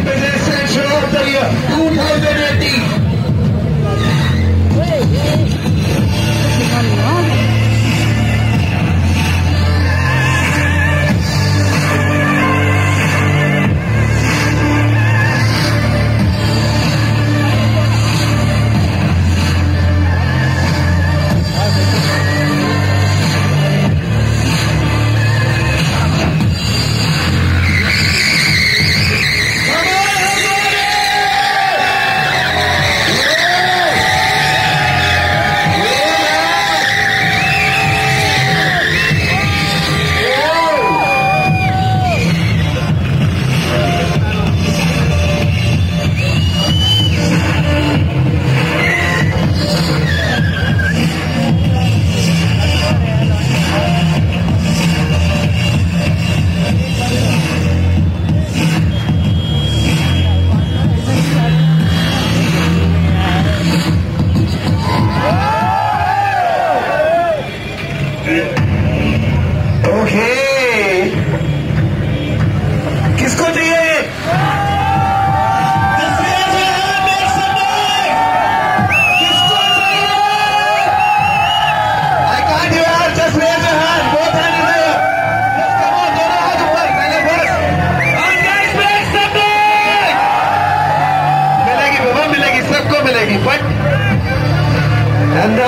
Business Central of the Year 2018. And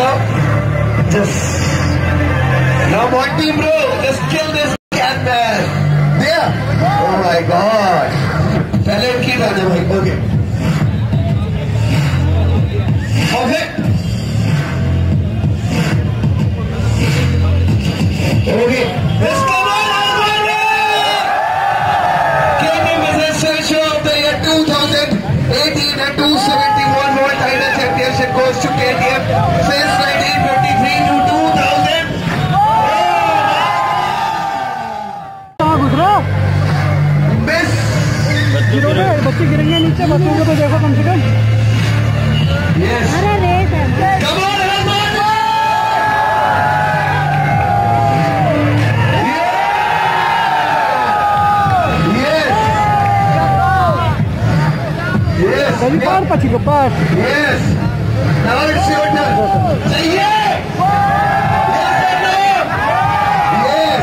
now Monty bro, just kill this cat man. There. Oh my God. पहले उनकी जाने भाई. Okay. Okay. Okay. Let's come on, everybody. KTM Business Central of the Year 2018 and 271 World Title Championship goes to KTM since 1953 to 2000. बच्चे गिरेंगे नीचे, बच्चों को तो देखो कम से कम. Yes. Come on, everybody. Yes. Yes. Par pachigo par. Yes. Now it's your turn. Say yeah. Yes or no? Yes.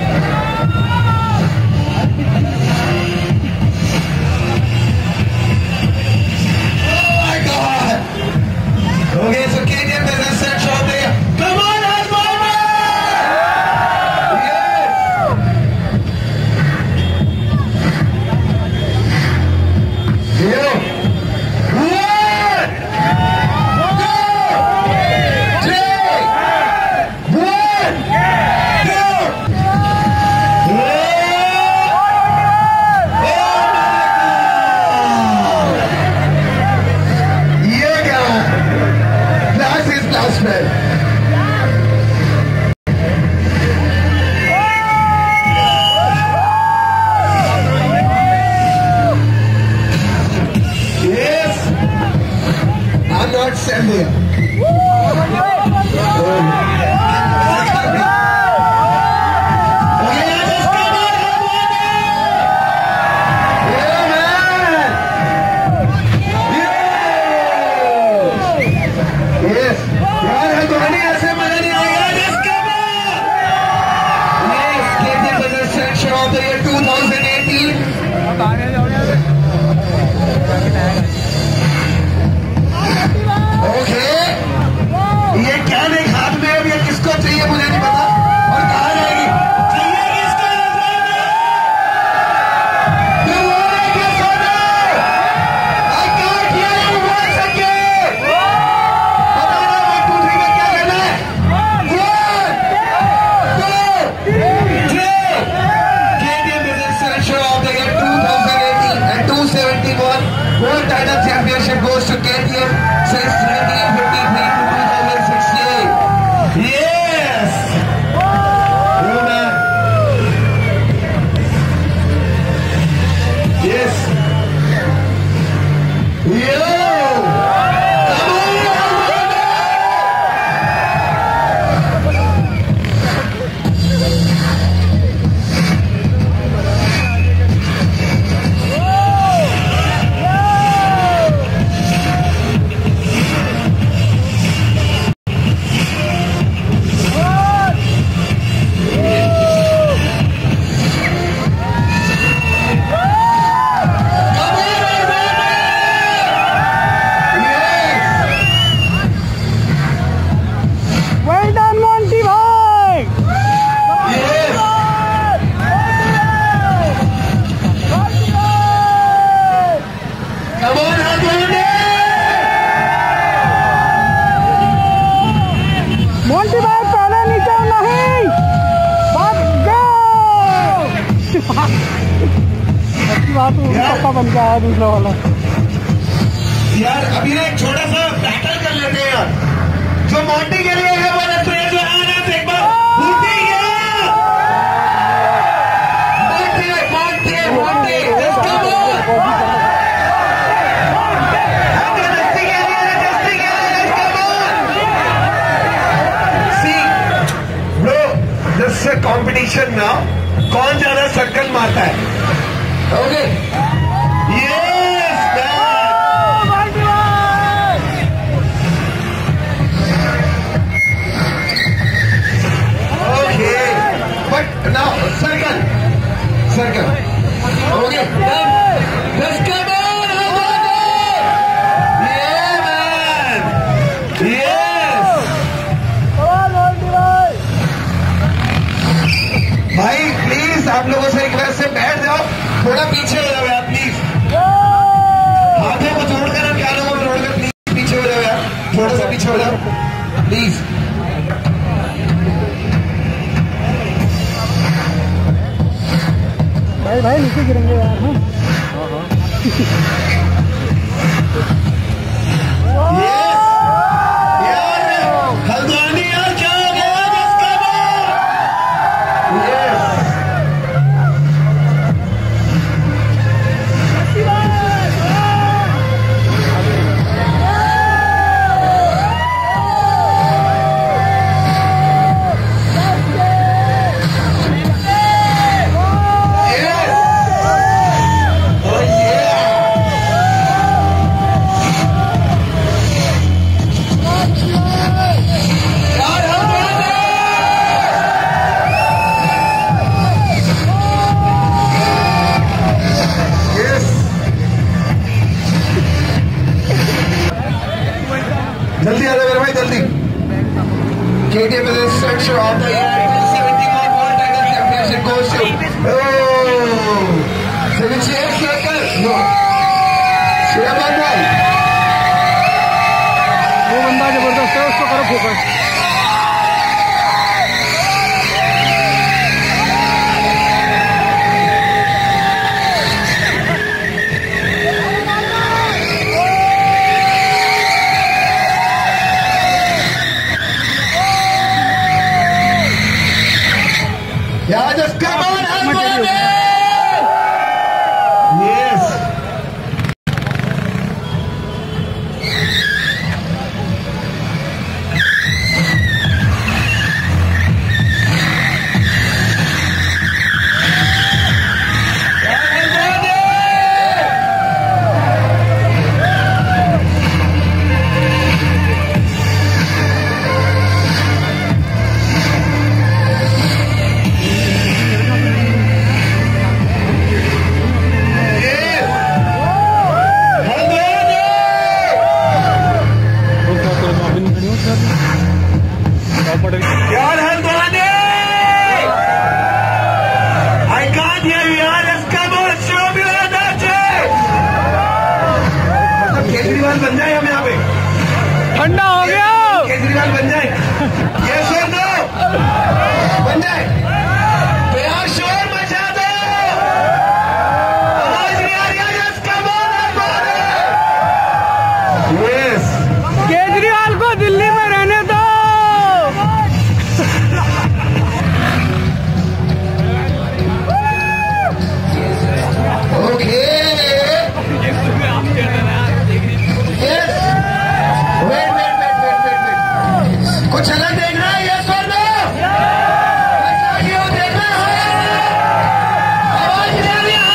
Oh my God. Okay, so KTM Business Central of the Year. Come on, everybody. Yes. Yeah. Yes, I'm not standing. World Title Championship goes to KTM since 1953 to 2016. Yes! Yes! Yo! Come on! बात पप्पा बन के आया दूसरा वाला। यार अभी ना एक छोटा सा बैटल कर लेते हैं यार। जो मोंटी के लिए है वो जो आना एक बार मोंटी कॉम्पिटिशन ना कौन ज्यादा सर्कल मारता है। Okay Now, circle. Okay, done. Let's come on, yeah, man. Yes. भाई प्लीज आप लोगों से एक बार से बैठ जाओ, थोड़ा पीछे हो जाओ यार प्लीज। हाथों को जोड़कर हम प्यारों को जोड़कर प्लीज पीछे हो जाओ यार, थोड़ा सा पीछे हो जाओ प्लीज। भाई नीचे गिरेंगे यार। हल्द्वानी यार क्या हो गया? जल्दी आ जाओ मेरे भाई जल्दी। KTM is the structure of the year 271 World Title Championship goes to 78 circle. No. वो बंदा जबरदस्त है, उसको करो focus. Yeah, just come on, Haldwani! Yes. यार Haldwani, I can't hear you यार, just come on, show me your energy। मतलब केजरीवाल बन जाए हम यहाँ पे, ठंडा हो गया, केजरीवाल बन जाए, yes or no? बन जाए तो यार शोर मचा दो, आवाज नहीं आ रही है, just come on Haldwani. Yes। Kejriwal को दिल्ली में रहने दो। कुछ अलग देखना है, यस और नो? देखना है, आवाज नहीं आ रही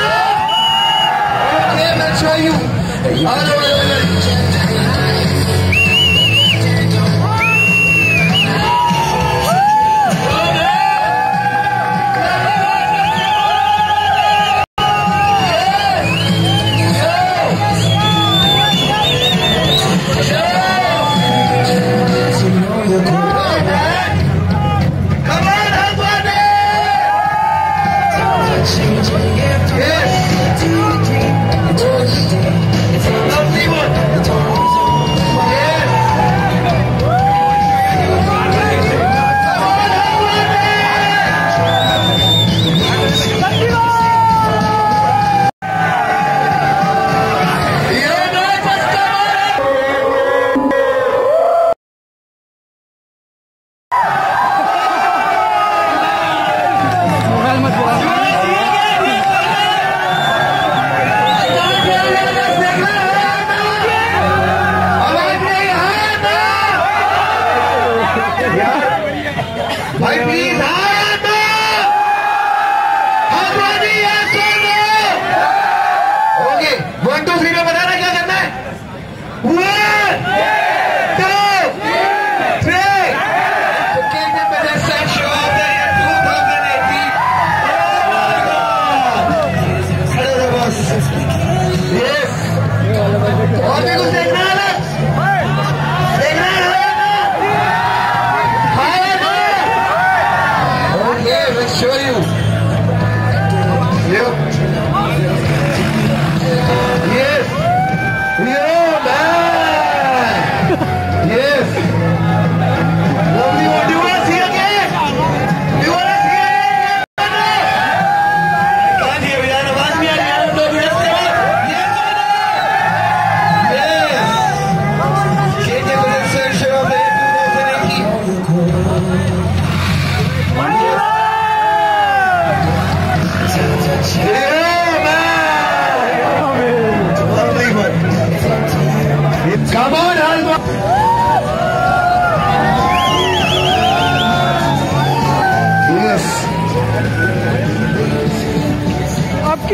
है। मैं show you। Yes. Lovely one.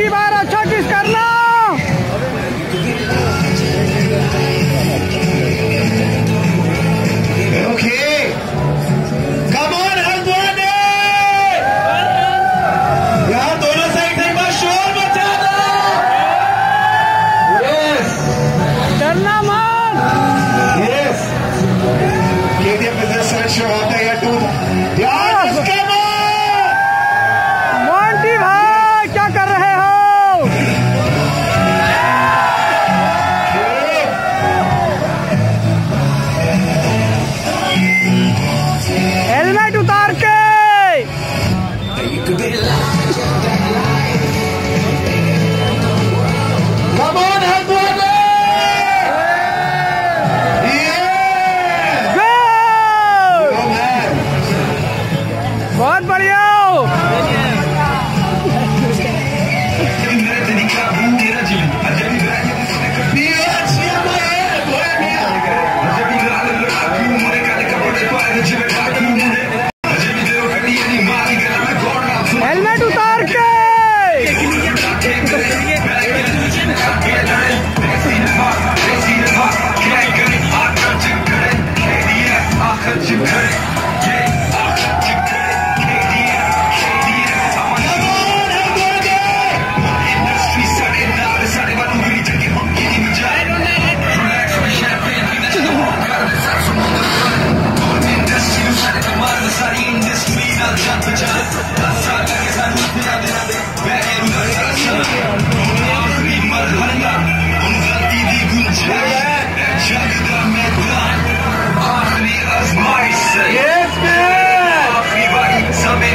बार अच्छा किस करना। Okay. Come on, Haldwani. यार दोनों साइड से एक बार शोर मचा दो। Yes. डरना मत। Yes. KTM Business Show होता है या टू। यार come on. मोंटी भाई क्या कर रहे हो? हेलमेट उतार के। Come on, Haldwani. Go. Oh man. बहुत बढ़िया। हेलमेट उतार के। Yes, man.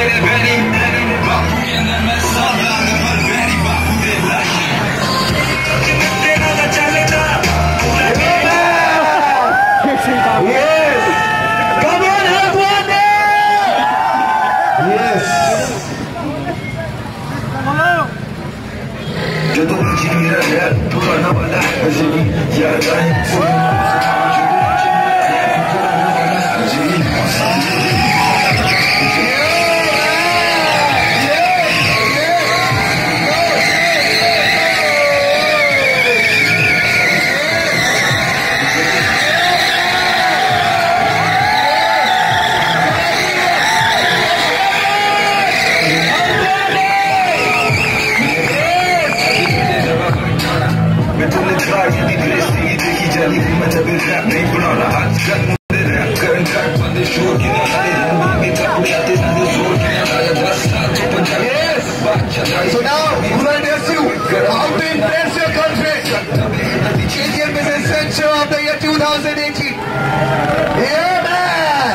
Yes. Come on, Haldwani. Yes. Yes. So now, who will address you? How to impress your girlfriend? KTM Business Show of the year 2018. Yeah, man.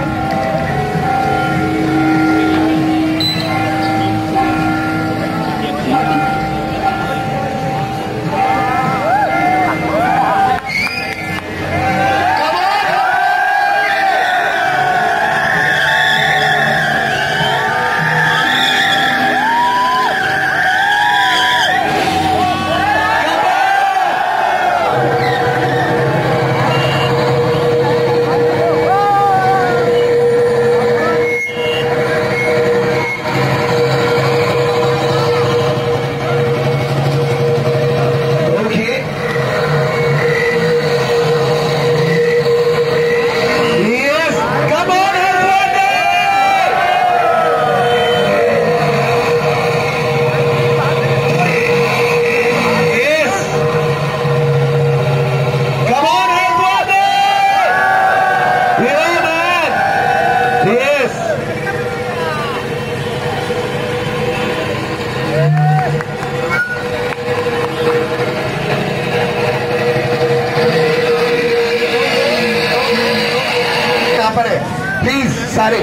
Please, Sare.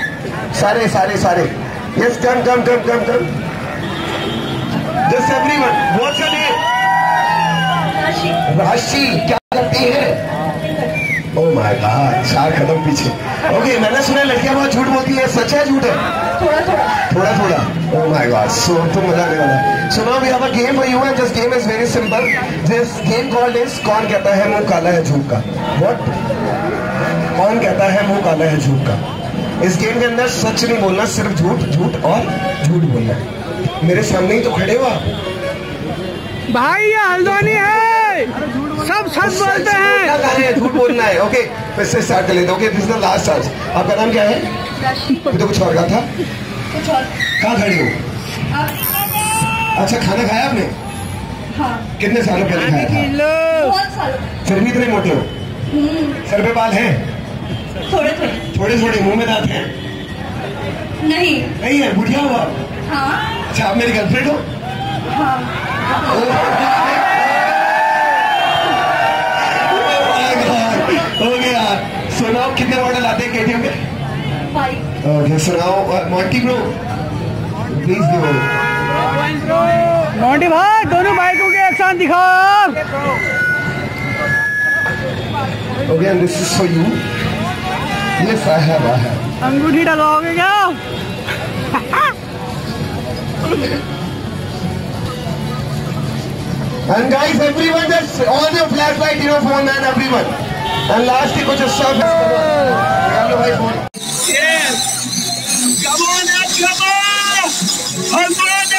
Yes, come. Just everyone. What's your name? राशि. क्या करती है? Oh my God, 4 कदम पीछे. Okay, मैंने सुना लड़कियां बहुत झूठ बोलती है. सच है झूठ है? थोड़ा. Oh my God, so तो मजा आने वाला है. So now we have a game for you and this game is very simple. This game called is कौन कहता है मुंह काला है झूठ का. What? कौन कहता है मुंह काला है झूठ का. इस गेम के अंदर सच नहीं बोलना, सिर्फ झूठ और झूठ बोलना है. मेरे सामने ही तो खड़े हो आप। भाई ये हल्द्वानी है, सब सच बोलते हैं। झूठ बोलना है। ओके फिर से स्टार्ट कर लेते। Okay this is the last chance. आपका नाम क्या है? तो कुछ और कहा था। कहाँ खड़े हो? अच्छा खाना खाया आपने? हाँ। कितने सालों पहले खाया था? बहुत सालों। फिर भी इतने मोटे हो? सर पे बाल हैं? थोड़े थोड़े मुंह में दांत हैं? नहीं है। बुढ़िया हो आप? हाँ। अच्छा आप मेरी गर्लफ्रेंड हो? हाँ। हो गया। सुनाओ कितने मॉडल आते हैं KTM के? 5। ओके सुनाओ Monty bro please give. Monty भाई दोनों बाइकों के एक साथ दिखाओ। Okay and this is for you. Yes I have अंगूठी डलवाओगे क्या? And guys, everyone just on your flashlight, your phone and everyone. And last thing, कुछ सब निकाल लो भाई phone. Yes. Come on, come on. Hold on.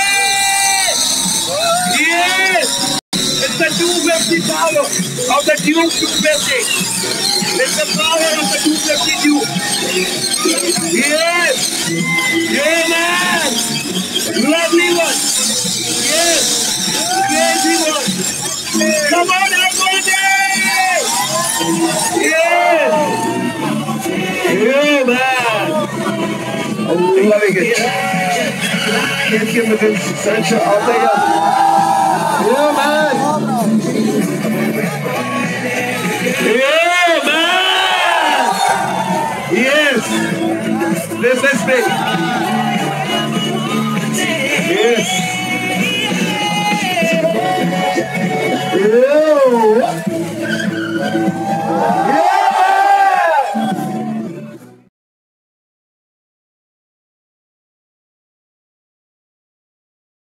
Yes. It's the 250 power of the Duke 250. It's the power of the 250 Duke. Yes. Yeah, man. Lovely one. Yes. Crazy one. Come on, everybody! Yeah! Yeah, man! I'm loving it. Can't give him a good sunshine. I'll take it. Yeah, man!